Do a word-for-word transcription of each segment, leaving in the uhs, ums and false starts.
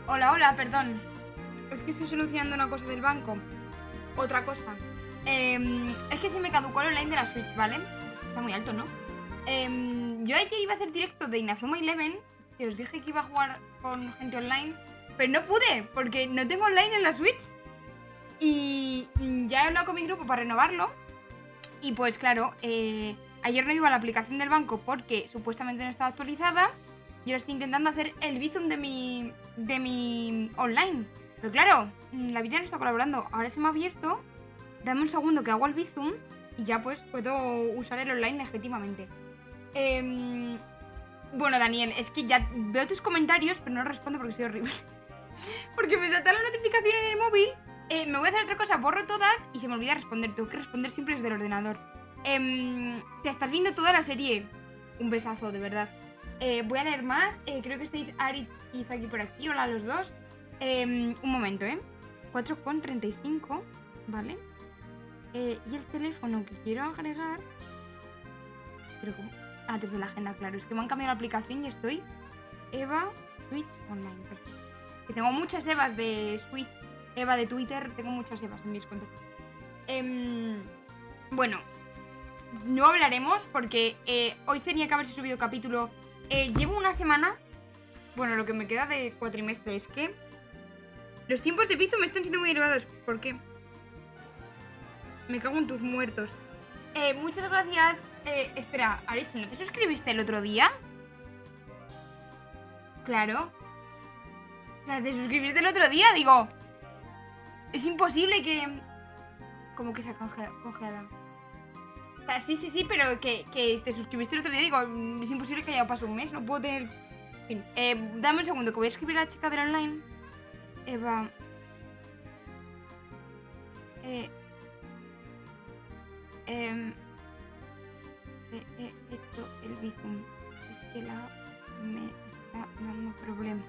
Hola, hola, perdón. Es que estoy solucionando una cosa del banco. Otra cosa. Eh, es que se me caducó el online de la Switch, ¿vale? Está muy alto, ¿no? Eh, yo ayer iba a hacer directo de Inazuma Eleven, que os dije que iba a jugar con gente online, pero no pude, porque no tengo online en la Switch. Y ya he hablado con mi grupo para renovarlo. Y pues claro, eh, ayer no iba a la aplicación del banco porque supuestamente no estaba actualizada. Y ahora estoy intentando hacer el Bizum de mi, de mi online. Pero claro, la vida no está colaborando. Ahora se me ha abierto. Dame un segundo que hago el Bizum y ya pues puedo usar el online legítimamente. Eh, bueno, Daniel, es que ya veo tus comentarios, pero no respondo porque soy horrible. Porque me salta la notificación en el móvil. Eh, me voy a hacer otra cosa, borro todas y se me olvida responder. Tengo que responder siempre desde el ordenador. Eh, te estás viendo toda la serie. Un besazo, de verdad. Eh, voy a leer más. Eh, creo que estáis Ari y Zaki por aquí. Hola a los dos. Eh, un momento, ¿eh? cuatro con treinta y cinco. Vale. Eh, y el teléfono que quiero agregar. Pero ¿cómo? Ah, desde la agenda, claro. Es que me han cambiado la aplicación y estoy. Eva Switch Online. Perfecto. Que tengo muchas Evas de Switch. Eva de Twitter. Tengo muchas Evas en mis contactos. Eh, bueno. No hablaremos porque eh, hoy tenía que haberse subido capítulo. Eh, llevo una semana. Bueno, lo que me queda de cuatrimestre es que los tiempos de piso me están siendo muy elevados. ¿Por qué? Me cago en tus muertos. Eh, muchas gracias. Eh, espera, Arich, ¿no te suscribiste el otro día? Claro. O sea, te suscribiste el otro día, digo. Es imposible que... Como que se ha congelado. O sea, sí, sí, sí, pero que, que te suscribiste el otro día, digo, es imposible que haya pasado un mes, no puedo tener... En fin, eh, dame un segundo, que voy a escribir a la chica del online. Eva... Eh... Eh... He, he hecho el Bizum. Es que la... me está dando problema.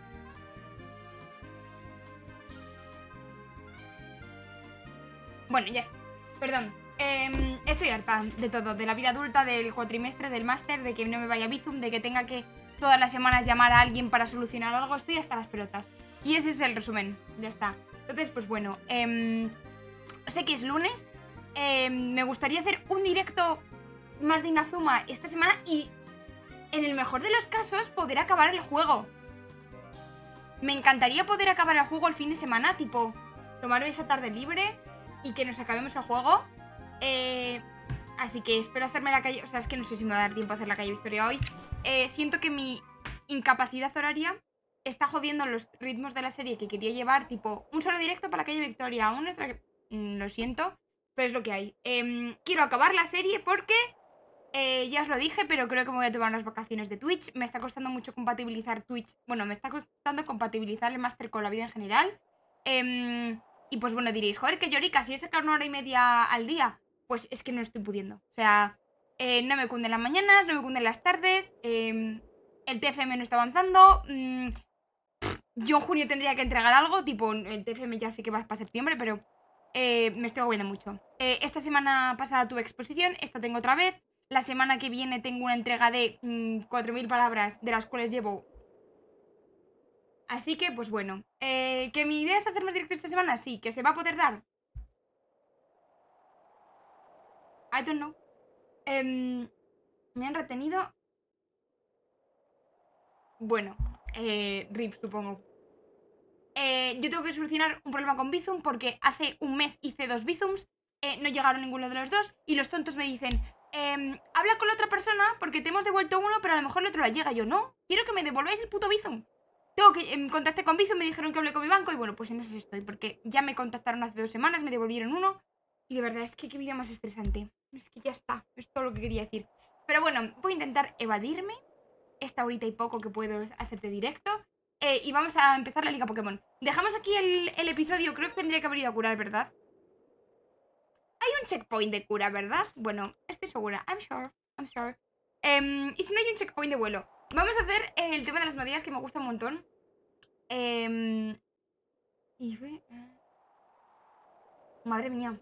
Bueno, ya está. Perdón. Eh, estoy harta de todo, de la vida adulta, del cuatrimestre, del máster, de que no me vaya Bizum, de que tenga que todas las semanas llamar a alguien para solucionar algo. Estoy hasta las pelotas. Y ese es el resumen, ya está. Entonces, pues bueno, eh, sé que es lunes. Eh, me gustaría hacer un directo más de Inazuma esta semana y, en el mejor de los casos, poder acabar el juego. Me encantaría poder acabar el juego el fin de semana, tipo, tomar esa tarde libre y que nos acabemos el juego. Eh, así que espero hacerme la calle... O sea, es que no sé si me va a dar tiempo a hacer la calle Victoria hoy. Eh, siento que mi incapacidad horaria está jodiendo los ritmos de la serie que quería llevar. Tipo, un solo directo para la calle Victoria, un extra... Mm, lo siento, pero es lo que hay. Eh, quiero acabar la serie porque... Eh, ya os lo dije, pero creo que me voy a tomar unas vacaciones de Twitch. Me está costando mucho compatibilizar Twitch. Bueno, me está costando compatibilizar el máster con la vida en general. Eh, y pues bueno, diréis, joder, que llorica, si he sacado una hora y media al día. Pues es que no estoy pudiendo. O sea, eh, no me cunden las mañanas, no me cunden las tardes. Eh, el T F M no está avanzando. Mm, yo en junio tendría que entregar algo. Tipo, el T F M ya sé que va para septiembre, pero eh, me estoy agobiando mucho. Eh, esta semana pasada tuve exposición, esta tengo otra vez. La semana que viene tengo una entrega de mmm, cuatro mil palabras, de las cuales llevo... Así que, pues bueno. Eh, ¿Que mi idea es hacer más directo esta semana? Sí. ¿Que se va a poder dar? I don't know. Eh, me han retenido... Bueno, eh, R I P, supongo. Eh, yo tengo que solucionar un problema con Bizum porque hace un mes hice dos Bizums, eh, no llegaron ninguno de los dos y los tontos me dicen... Eh, habla con la otra persona porque te hemos devuelto uno, pero a lo mejor el otro la llega. Yo, no, quiero que me devolváis el puto Bizum. Tengo que eh, contacté con Bizum, me dijeron que hablé con mi banco y bueno, pues en eso estoy, porque ya me contactaron hace dos semanas, me devolvieron uno y de verdad es que qué vida más estresante. Es que ya está, es todo lo que quería decir. Pero bueno, voy a intentar evadirme esta horita y poco que puedo hacerte directo eh, y vamos a empezar la Liga Pokémon. Dejamos aquí el, el episodio, creo que tendría que haber ido a curar, ¿verdad? Hay un checkpoint de cura, ¿verdad? Bueno, estoy segura. I'm sure. I'm sure. Eh, y si no hay un checkpoint de vuelo. Vamos a hacer eh, el tema de las medidas que me gusta un montón. Eh, y ve... Madre mía.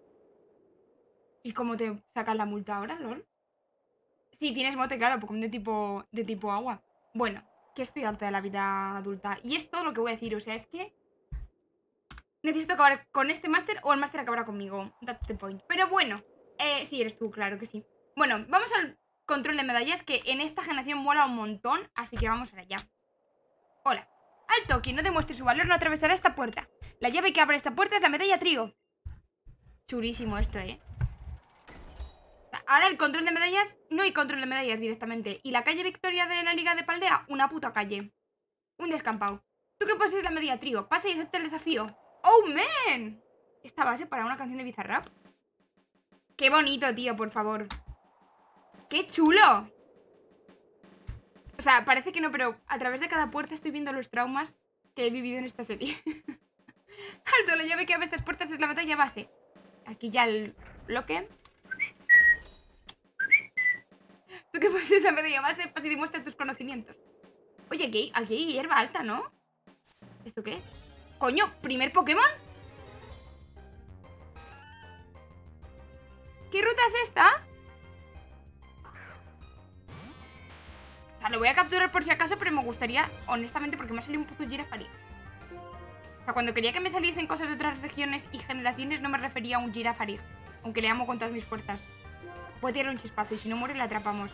¿Y cómo te sacan la multa ahora, lol? Sí, tienes mote, claro, Pokémon de tipo, de tipo agua. Bueno. que estoy harta de la vida adulta. Y es todo lo que voy a decir, o sea, es que... necesito acabar con este máster o el máster acabará conmigo. That's the point. Pero bueno, eh, sí, eres tú, claro que sí. Bueno, vamos al control de medallas, que en esta generación mola un montón, así que vamos allá. Hola. Alto, quien no demuestre su valor no atravesará esta puerta. La llave que abre esta puerta es la medalla trío. Chulísimo esto, ¿eh? Ahora el control de medallas, no hay control de medallas directamente. Y la calle Victoria de la Liga de Paldea, una puta calle. Un descampado. Tú que posees la medalla trío, pasa y acepta el desafío. ¡Oh, man! Esta base para una canción de Bizarrap. Qué bonito, tío, por favor. ¡Qué chulo! O sea, parece que no, pero a través de cada puerta estoy viendo los traumas que he vivido en esta serie. Alto, la llave que abre estas puertas es la medalla base. Aquí ya el bloque. Tú que posees la medalla base, pasa y demuestra tus conocimientos. Oye, aquí, aquí hay hierba alta, ¿no? ¿Esto qué es? Coño, ¿primer Pokémon? ¿Qué ruta es esta? O sea, lo voy a capturar por si acaso, pero me gustaría, honestamente, porque me ha salido un puto Girafarig. O sea, cuando quería que me saliesen cosas de otras regiones y generaciones, no me refería a un Girafarig, aunque le amo con todas mis fuerzas. Voy a tirarle un chispazo y si no muere le atrapamos.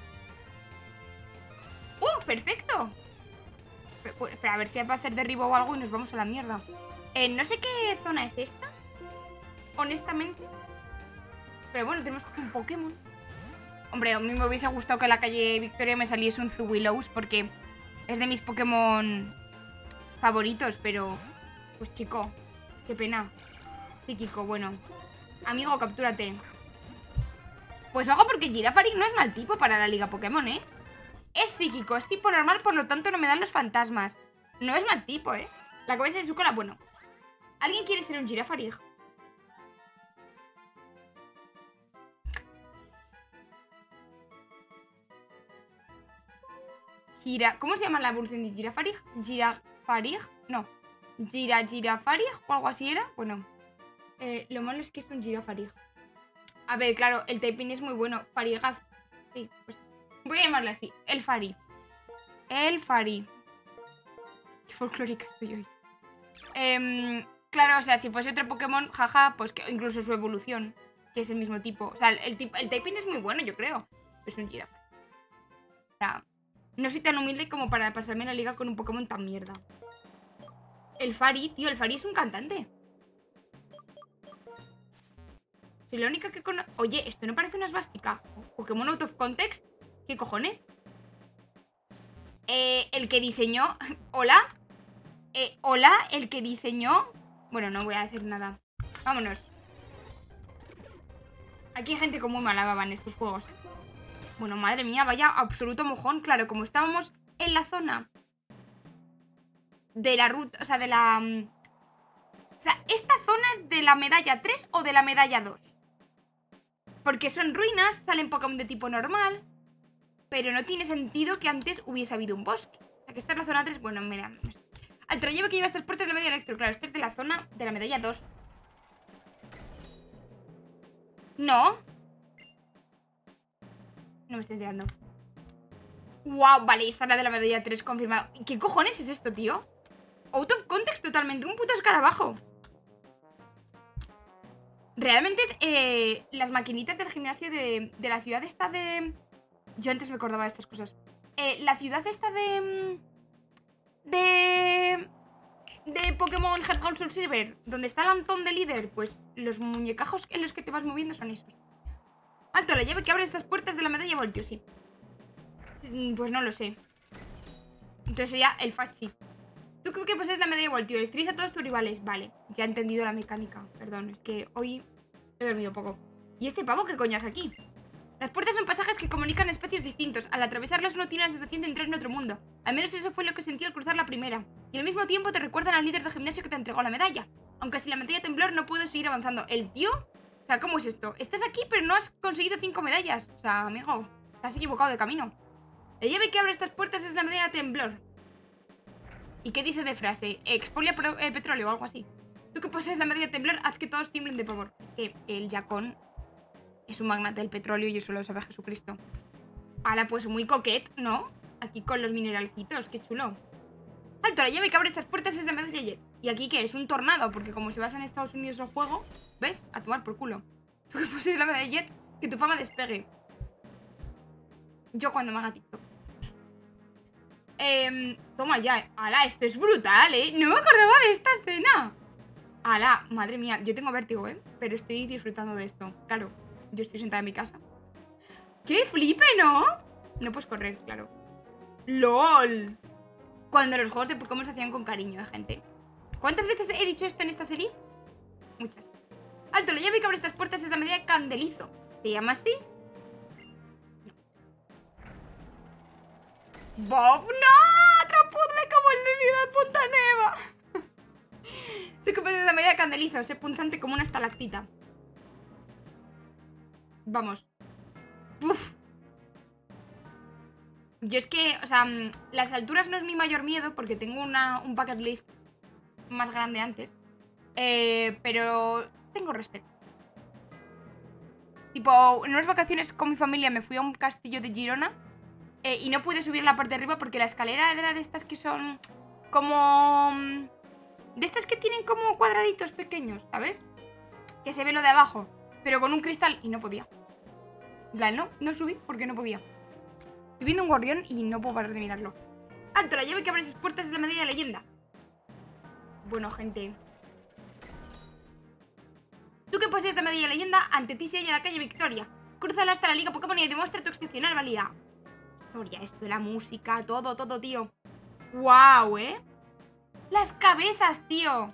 ¡Uh! ¡Perfecto! Espera, a ver si va a hacer derribo o algo y nos vamos a la mierda. Eh, no sé qué zona es esta, honestamente. Pero bueno, tenemos un Pokémon. Hombre, a mí me hubiese gustado que en la calle Victoria me saliese un Zuwilows, porque es de mis Pokémon favoritos, pero... pues chico, qué pena. Psíquico, bueno. Amigo, captúrate. Pues ojo, porque Girafarig no es mal tipo para la Liga Pokémon, ¿eh? Es psíquico, es tipo normal, por lo tanto no me dan los fantasmas. No es mal tipo, ¿eh? La cabeza de su cola, bueno. ¿Alguien quiere ser un Girafarig? Gira... ¿Cómo se llama la evolución de Girafarig? Girafarig, no. Gira Girafarig o algo así era. Bueno, eh, lo malo es que es un Girafarig. A ver, claro, el typing es muy bueno. Farigaf. Sí, pues voy a llamarle así. El Fari. El Fari. Qué folclórica estoy hoy. Eh, claro, o sea, si fuese otro Pokémon, jaja, pues que incluso su evolución, que es el mismo tipo. O sea, el, el, el typing es muy bueno, yo creo. Es un Girafarig. O sea, no soy tan humilde como para pasarme la liga con un Pokémon tan mierda. El Fari, tío, el Fari es un cantante. Soy la única que conozco... Oye, ¿esto no parece una esvástica? ¿Pokémon out of context? ¿Qué cojones? Eh, el que diseñó... ¿Hola? Eh, ¿hola? ¿El que diseñó? Bueno, no voy a decir nada. Vámonos. Aquí hay gente con muy mala baba en estos juegos. Bueno, madre mía, vaya absoluto mojón. Claro, como estábamos en la zona de la ruta... O sea, de la... O sea, ¿esta zona es de la medalla tres o de la medalla dos? Porque son ruinas, salen Pokémon de tipo normal, pero no tiene sentido que antes hubiese habido un bosque. O sea, que esta es la zona tres. Bueno, mira. Al trayecto que lleva estas puertas de la medalla electro. Claro, esta es de la zona de la medalla dos. No. No me estoy enterando. Wow, vale, esta es la de la medalla tres confirmado. ¿Qué cojones es esto, tío? Out of context totalmente, un puto escarabajo. Realmente es eh, las maquinitas del gimnasio de, de la ciudad esta de... Yo antes me acordaba de estas cosas. Eh, la ciudad esta de... De... De Pokémon Heart Gold Soul Silver, donde está el Antón de líder, pues los muñecajos en los que te vas moviendo son esos. Alto, la llave que abre estas puertas de la medalla Voltio, sí. Pues no lo sé. Entonces sería el Fachi. Tú creo que posees la medalla Voltio, electriza a todos tus rivales. Vale, ya he entendido la mecánica. Perdón, es que hoy he dormido poco. ¿Y este pavo qué coño hace aquí? Las puertas son pasajes que comunican especies distintos. Al atravesarlas uno tiene la sensación de entrar en otro mundo. Al menos eso fue lo que sentí al cruzar la primera. Y al mismo tiempo te recuerdan al líder del gimnasio que te entregó la medalla. Aunque sin la medalla temblor no puedo seguir avanzando. ¿El tío? O sea, ¿cómo es esto? Estás aquí pero no has conseguido cinco medallas. O sea, amigo, te has equivocado de camino. La llave que abre estas puertas es la medalla temblor. ¿Y qué dice de frase? Expolia eh, petróleo o algo así. Tú que posees la medalla temblor, haz que todos tiemblen de pavor. Es que el Yacón es un magnate del petróleo y eso lo sabe Jesucristo. Ahora, pues muy coquet, ¿no? Aquí con los mineralcitos, qué chulo. Alto, la llave que abre estas puertas es la medalla Jet. ¿Y aquí qué? Es un tornado, porque como se basa en Estados Unidos el juego, ¿ves? A tomar por culo. Tú que posees la medalla Jet, que tu fama despegue. Yo cuando me haga TikTok. Eh, toma ya. Ala, esto es brutal, ¿eh? No me acordaba de esta escena. Ala, madre mía, yo tengo vértigo, ¿eh? Pero estoy disfrutando de esto. Claro, yo estoy sentada en mi casa. ¡Qué flipe!, ¿no? No puedes correr, claro. ¡Lol! Cuando los juegos de Pokémon se hacían con cariño, ¿eh, gente? ¿Cuántas veces he dicho esto en esta serie? Muchas. Alto, la llave que abre estas puertas es la medalla de Candelizo. ¿Se llama así? No. ¡Bob, no! ¡Otro puzzle como el de Ciudad Punta Nueva! ¿Tú qué pasa? La medalla de Candelizo? Es punzante como una estalactita. Vamos. Uf. Yo es que, o sea, las alturas no es mi mayor miedo porque tengo una, un bucket list más grande antes. Eh, pero tengo respeto. Tipo, en unas vacaciones con mi familia me fui a un castillo de Girona eh, y no pude subir a la parte de arriba porque la escalera era de estas que son como... De estas que tienen como cuadraditos pequeños, ¿sabes? Que se ve lo de abajo, pero con un cristal y no podía. En plan, no, no subí porque no podía. Estoy viendo un gorrión y no puedo parar de mirarlo. Alto, la llave que abre esas puertas es la medalla de leyenda. Bueno, gente. Tú que posees la medalla de leyenda, ante ti se halla la calle Victoria. Crúzala hasta la Liga Pokémon y demuestra tu excepcional valía. Historia, esto de la música, todo, todo, tío. ¡Guau, eh! ¡Las cabezas, tío!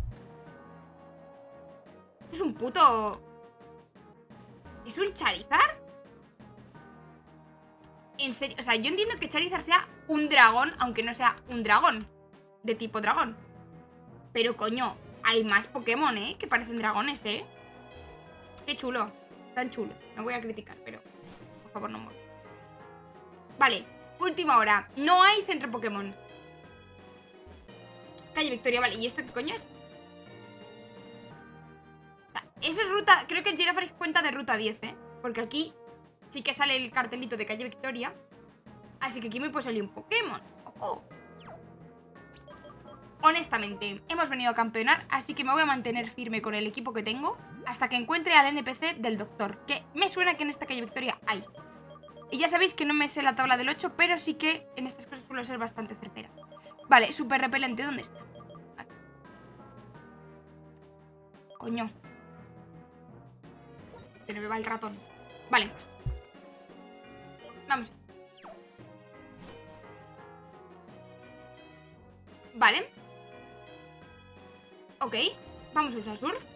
Esto es un puto... ¿Es un Charizard? En serio, o sea, yo entiendo que Charizard sea un dragón, aunque no sea un dragón de tipo dragón. Pero, coño, hay más Pokémon, ¿eh? Que parecen dragones, ¿eh? Qué chulo, tan chulo. No voy a criticar, pero por favor no muero. Vale, última hora. No hay centro Pokémon. Calle Victoria, vale. ¿Y esto qué coño es? Eso es ruta... Creo que el Girafarig cuenta de ruta diez, ¿eh? Porque aquí sí que sale el cartelito de calle Victoria. Así que aquí me puede salir un Pokémon. ¡Ojo! Honestamente, hemos venido a campeonar, así que me voy a mantener firme con el equipo que tengo hasta que encuentre al N P C del doctor, que me suena que en esta calle Victoria hay. Y ya sabéis que no me sé la tabla del ocho, pero sí que en estas cosas suelo ser bastante certera. Vale, súper repelente, ¿dónde está? Vale. Coño. Se me va el ratón. Vale. Vamos. Vale. Ok, vamos a usar surf.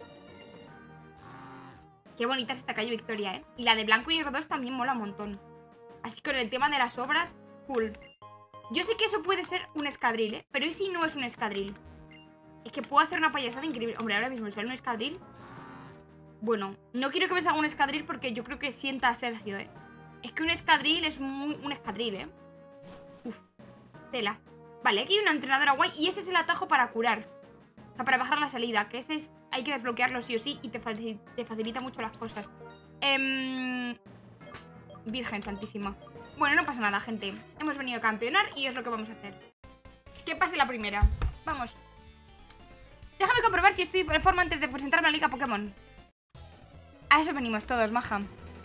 Qué bonita es esta calle Victoria, ¿eh? Y la de Blanco y Negro dos también mola un montón. Así que con el tema de las obras, cool. Yo sé que eso puede ser un escadril, ¿eh? Pero ¿y si no es un escadril? Es que puedo hacer una payasada increíble. Hombre, ahora mismo sale un escadril. Bueno, no quiero que me salga un escadril porque yo creo que sienta a Sergio, ¿eh? Es que un escadril es muy, un escadril, ¿eh? Uf, tela. Vale, aquí hay una entrenadora guay y ese es el atajo para curar. O sea, para bajar la salida, que ese es... Hay que desbloquearlo sí o sí y te, facil, te facilita mucho las cosas. Eh, Virgen santísima. Bueno, no pasa nada, gente. Hemos venido a campeonar y es lo que vamos a hacer. Que pase la primera. Vamos. Déjame comprobar si estoy en forma antes de presentarme a la Liga Pokémon. A eso venimos todos, maja.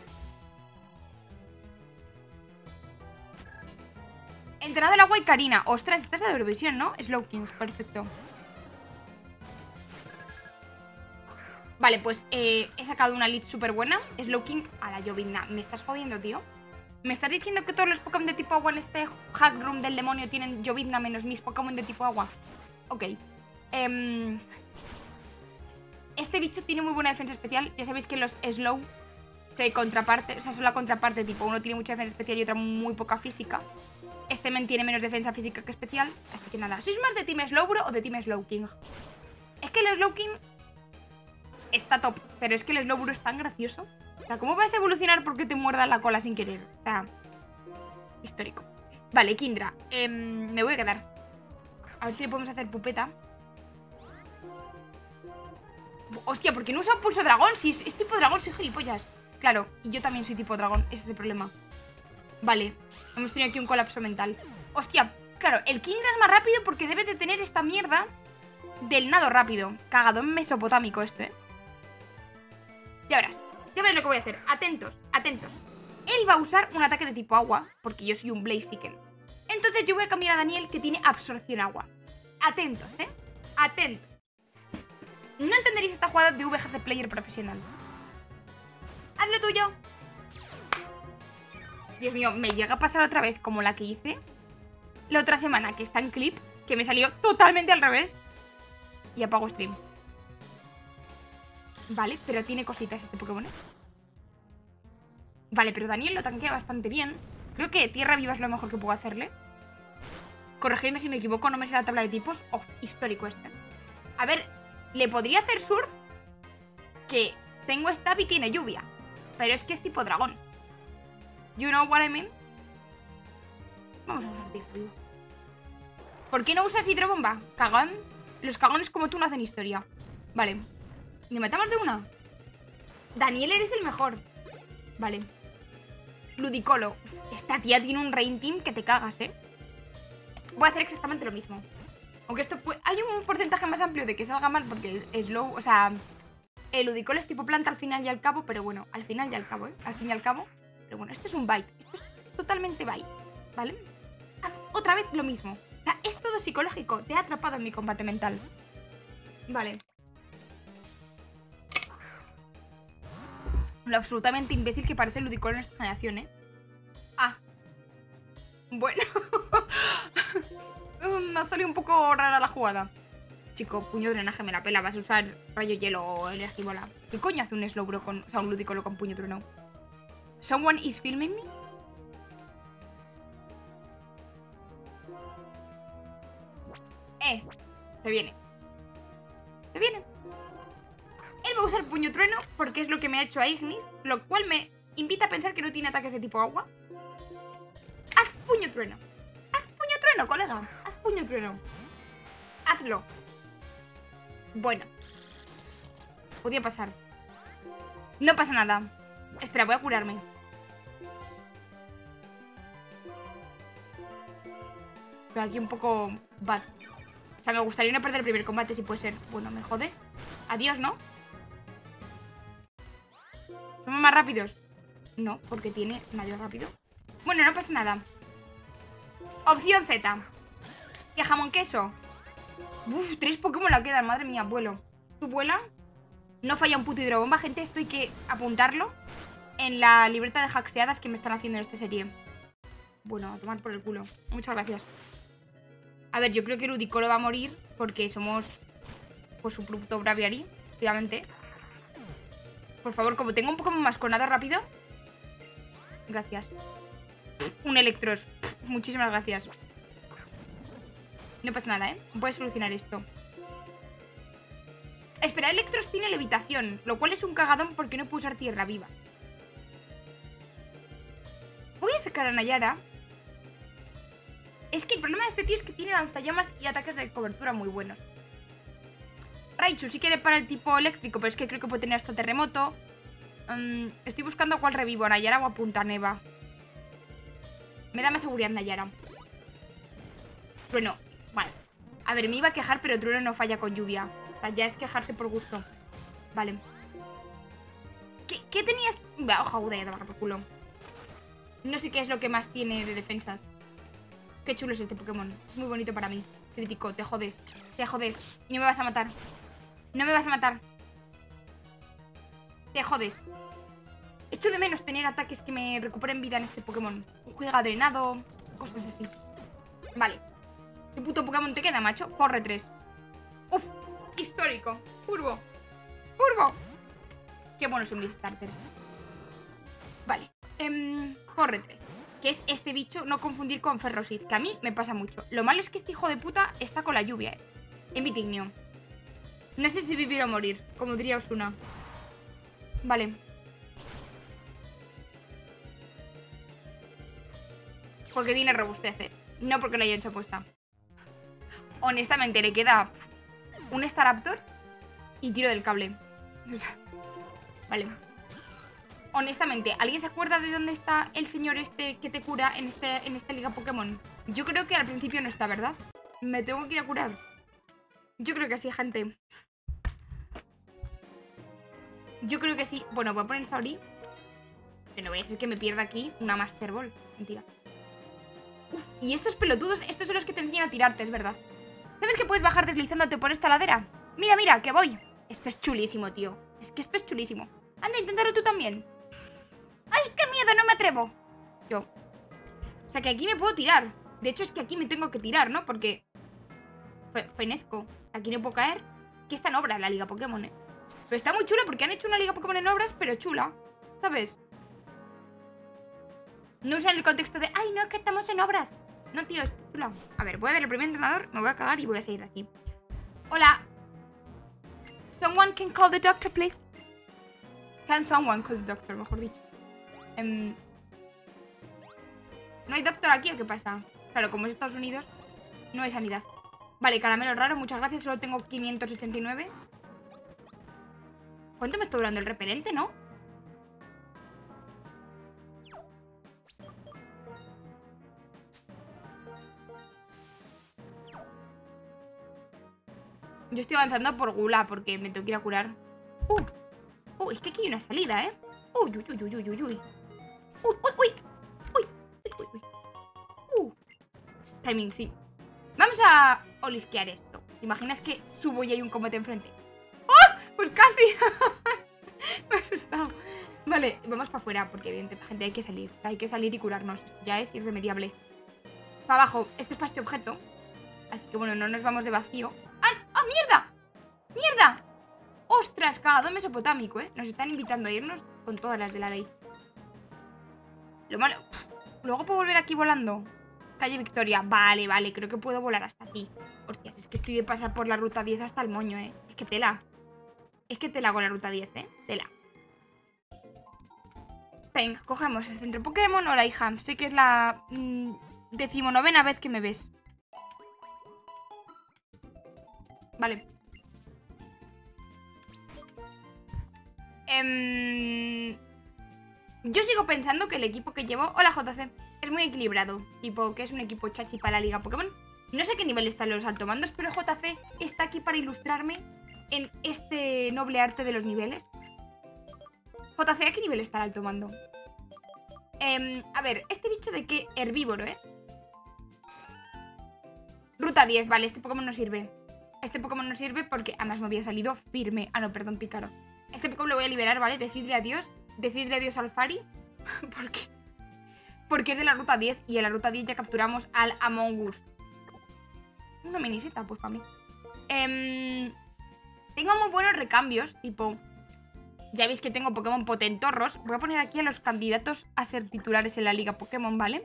Entrenadora agua y Karina. Ostras, esta es la de Eurovisión, ¿no? Slowking, perfecto. Vale, pues eh, he sacado una lead súper buena. Slowking a la llovizna. ¿Me estás jodiendo, tío? ¿Me estás diciendo que todos los Pokémon de tipo agua en este hack room del demonio tienen llovizna menos mis Pokémon de tipo agua? Ok. Eh, este bicho tiene muy buena defensa especial. Ya sabéis que los Slow se contraparte, o sea, son la contraparte, tipo, uno tiene mucha defensa especial y otra muy poca física. Este men tiene menos defensa física que especial. Así que nada. ¿Sois más de Team Slowbro o de Team Slowking? Es que el Slowking está top, pero es que el Slowbro es tan gracioso. O sea, ¿cómo vas a evolucionar porque te muerda la cola sin querer? O sea, histórico. Vale, Kindra. Eh, me voy a quedar. A ver si le podemos hacer pupeta. Hostia, ¿por qué no usa pulso dragón? Si es, es tipo dragón, soy gilipollas. Claro, y yo también soy tipo dragón, ese es el problema. Vale. Hemos tenido aquí un colapso mental. Hostia, claro, el Kingdra es más rápido porque debe de tener esta mierda del nado rápido. Cagadón mesopotámico este, ¿eh? Ya verás, ya verás lo que voy a hacer. Atentos, atentos. Él va a usar un ataque de tipo agua, porque yo soy un Blaziken. Entonces yo voy a cambiar a Daniel, que tiene absorción agua. Atentos, ¿eh? Atentos. No entenderéis esta jugada de V G C player profesional. Haz lo tuyo. Dios mío, me llega a pasar otra vez como la que hice la otra semana, que está en clip, que me salió totalmente al revés. Y apago stream. Vale, pero tiene cositas este Pokémon, ¿eh? Vale, pero Daniel lo tanquea bastante bien. Creo que Tierra Viva es lo mejor que puedo hacerle. Corregidme si me equivoco, no me sé la tabla de tipos. Oh, histórico este. A ver, le podría hacer surf, que tengo stab y tiene lluvia, pero es que es tipo dragón. You know what I mean? Vamos a usar Tierra Viva. ¿Por qué no usas hidrobomba? Cagón. Los cagones como tú no hacen historia. Vale. ¿Le matamos de una? Daniel, eres el mejor. Vale. Ludicolo. Esta tía tiene un rain team que te cagas, ¿eh? Voy a hacer exactamente lo mismo. Aunque esto puede... Hay un porcentaje más amplio de que salga mal porque el slow... O sea... El Ludicolo es tipo planta al final y al cabo, pero bueno, al final y al cabo, ¿eh? Al fin y al cabo. Pero bueno, esto es un bite. Esto es totalmente bite, ¿vale? Haz otra vez lo mismo. O sea, es todo psicológico. Te he atrapado en mi combate mental. Vale. Lo absolutamente imbécil que parece el Ludicolo en esta generación, ¿eh? Ah. Bueno. Me ha salido un poco rara la jugada. Chico, puño drenaje me la pela. Vas a usar rayo hielo o energibola. ¿Qué coño hace un Slowbro con... O sea, un Ludicolo con puño trueno? ¿Someone is filming me? Eh. Se viene. Se viene. Él va a usar puño trueno porque es lo que me ha hecho a Ignis, lo cual me invita a pensar que no tiene ataques de tipo agua. Haz puño trueno. Haz puño trueno, colega. Haz puño trueno. Hazlo. Bueno. Podía pasar. No pasa nada. Espera, voy a curarme. Pero aquí un poco bad. O sea, me gustaría no perder el primer combate si puede ser. Bueno, me jodes. Adiós, ¿no? ¿Somos más rápidos? No, porque tiene mayor rápido. Bueno, no pasa nada. Opción Z. ¿Qué jamón queso? Uf, tres Pokémon la quedan, madre mía, vuelo. ¿Tú vuela? No falla un puto hidrobomba, gente. Esto hay que apuntarlo en la libreta de hackeadas que me están haciendo en esta serie. Bueno, a tomar por el culo. Muchas gracias. A ver, yo creo que Ludicolo va a morir porque somos pues su producto Braviary, obviamente. Por favor, como tengo un Pokémon más con nada rápido. Gracias. Un Electros. Muchísimas gracias. No pasa nada, ¿eh? Puedes solucionar esto. Espera, Electros tiene levitación, lo cual es un cagadón porque no puedo usar Tierra Viva. Voy a sacar a Nayara. Es que el problema de este tío es que tiene lanzallamas y ataques de cobertura muy buenos. Raichu sí quiere para el tipo eléctrico, pero es que creo que puede tener hasta terremoto. Um, estoy buscando a cuál revivo, a Nayara o a Punta Neva. Me da más seguridad Nayara. Trueno, vale. A ver, me iba a quejar, pero Trueno no falla con lluvia. O sea, ya es quejarse por gusto. Vale. ¿Qué, qué tenías? Ojo, aguda, ya te por culo. No sé qué es lo que más tiene de defensas. Qué chulo es este Pokémon. Es muy bonito para mí. Crítico, te jodes. Te jodes. Y no me vas a matar. No me vas a matar. Te jodes. Echo de menos tener ataques que me recuperen vida en este Pokémon. Juega drenado. Cosas así. Vale. ¿Qué puto Pokémon te queda, macho? Corre tres. Uf. Histórico. Purbo. Purbo. Qué bueno son mis starters. Vale. Um, corre tres. Que es este bicho, no confundir con Ferrosid, que a mí me pasa mucho. Lo malo es que este hijo de puta está con la lluvia, eh. En Vitignio. No sé si vivir o morir, como diría Osuna. Vale. Porque tiene robustez, eh. No porque lo haya hecho apuesta. Honestamente, le queda un Staraptor y tiro del cable. Vale. Honestamente, ¿alguien se acuerda de dónde está el señor este que te cura en, este, en esta liga Pokémon? Yo creo que al principio no está, ¿verdad? Me tengo que ir a curar. Yo creo que sí, gente. Yo creo que sí. Bueno, voy a poner Zauri. Pero no voy a ser que me pierda aquí una Master Ball. Mentira. Uf, y estos pelotudos, estos son los que te enseñan a tirarte, es verdad. ¿Sabes que puedes bajar deslizándote por esta ladera? Mira, mira, que voy. Esto es chulísimo, tío. Es que esto es chulísimo. Anda, inténtalo tú también. ¡Ay, qué miedo! No me atrevo. Yo. O sea, que aquí me puedo tirar. De hecho, es que aquí me tengo que tirar, ¿no? Porque... Fe fenezco. Aquí no puedo caer. Aquí está en obra la liga Pokémon, ¿eh? Pero está muy chula porque han hecho una liga Pokémon en obras, pero chula. ¿Sabes? No usan el contexto de... ¡Ay, no, es que estamos en obras! No, tío, es chula. A ver, voy a ver el primer entrenador. Me voy a cagar y voy a seguir de aquí. Hola. Someone can call the doctor, please. Can someone call the doctor, mejor dicho. Um, ¿No hay doctor aquí o qué pasa? Claro, como es Estados Unidos, no hay sanidad. Vale, caramelo raro, muchas gracias. Solo tengo quinientos ochenta y nueve. ¿Cuánto me está durando el repelente, no? Yo estoy avanzando por gula porque me tengo que ir a curar. Uh, uh, es que aquí hay una salida, ¿eh? Uy, uy, uy, uy, uy, uy, uy. Uy, uy, uy. Uy, uy, uy. Uh. Timing, sí. Vamos a olisquear esto. ¿Te imaginas que subo y hay un combate enfrente? ¡Oh! Pues casi. Me he asustado. Vale, vamos para afuera porque evidentemente, gente, hay que salir. Hay que salir y curarnos. Esto ya es irremediable. Para abajo. Este es para este objeto. Así que bueno, no nos vamos de vacío. ¡Ah! ¡Ah, mierda! ¡Mierda! ¡Ostras! Cagado mesopotámico, ¿eh? Nos están invitando a irnos con todas las de la ley. Lo malo... Luego puedo volver aquí volando. Calle Victoria. Vale, vale. Creo que puedo volar hasta aquí. Hostias, es que estoy de pasar por la ruta diez hasta el moño, ¿eh? Es que tela. Es que tela con la ruta diez, ¿eh? Tela. Venga, cogemos el centro Pokémon. Hola, hija. Sé que es la mmm, decimonovena vez que me ves. Vale. Eh, yo sigo pensando que el equipo que llevo... Hola, J C. Es muy equilibrado. Tipo, que es un equipo chachi para la liga Pokémon. No sé qué nivel están los altomandos, pero J C está aquí para ilustrarme en este noble arte de los niveles. J C, ¿a qué nivel está el altomando? Eh, a ver, este bicho de qué herbívoro, ¿eh? Ruta diez, vale, este Pokémon no sirve. Este Pokémon no sirve porque además me había salido firme. Ah, no, perdón, pícaro. Este Pokémon lo voy a liberar, ¿vale? Decidle adiós. Decidle adiós al Fari. ¿Por qué? Porque es de la ruta diez y en la ruta diez ya capturamos al Among Us. Una miniseta, pues para mí. Eh, tengo muy buenos recambios, tipo... Ya veis que tengo Pokémon potentorros. Voy a poner aquí a los candidatos a ser titulares en la liga Pokémon, ¿vale?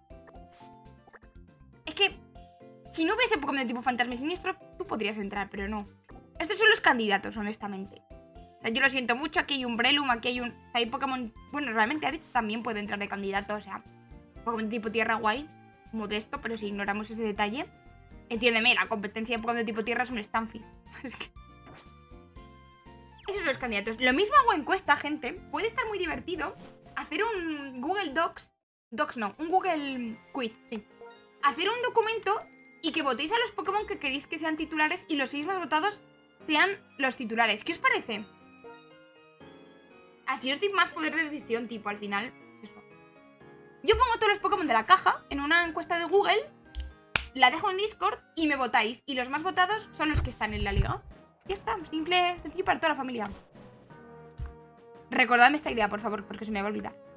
Es que... Si no hubiese Pokémon de tipo fantasma y siniestro, tú podrías entrar, pero no. Estos son los candidatos, honestamente. O sea, yo lo siento mucho, aquí hay un Breloom, aquí hay un... Hay Pokémon... Bueno, realmente Aritz también puede entrar de candidato, o sea... Pokémon de tipo tierra guay, modesto, pero si ignoramos ese detalle... Entiéndeme, la competencia de Pokémon de tipo tierra es un Stunfisk. Es que... Esos son los candidatos. Lo mismo hago encuesta, gente. Puede estar muy divertido hacer un Google Docs... Docs no, un Google Quiz, sí. Hacer un documento... Y que votéis a los Pokémon que queréis que sean titulares y los seis más votados sean los titulares. ¿Qué os parece? Así os doy más poder de decisión, tipo, al final. Es eso. Yo pongo todos los Pokémon de la caja en una encuesta de Google, la dejo en Discord y me votáis. Y los más votados son los que están en la liga. Ya está, simple, sencillo para toda la familia. Recordadme esta idea, por favor, porque se me va a olvidar.